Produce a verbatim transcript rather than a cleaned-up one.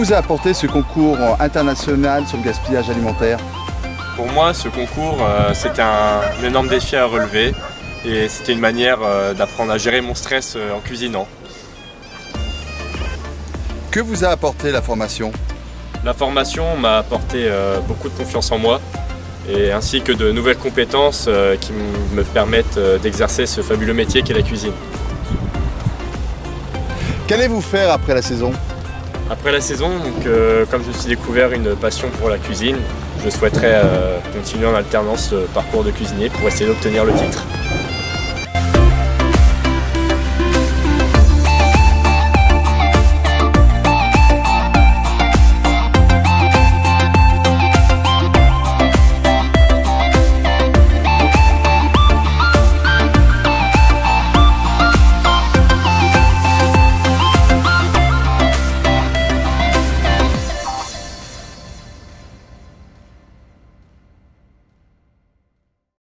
vous a apporté ce concours international sur le gaspillage alimentaire? Pour moi, ce concours, euh, c'était un, un énorme défi à relever et c'était une manière euh, d'apprendre à gérer mon stress euh, en cuisinant. Que vous a apporté la formation? La formation m'a apporté euh, beaucoup de confiance en moi et ainsi que de nouvelles compétences euh, qui me permettent euh, d'exercer ce fabuleux métier qu'est la cuisine. Qu'allez-vous faire après la saison? Après la saison, donc, euh, comme je me suis découvert une passion pour la cuisine, je souhaiterais euh, continuer en alternance ce parcours de cuisinier pour essayer d'obtenir le titre.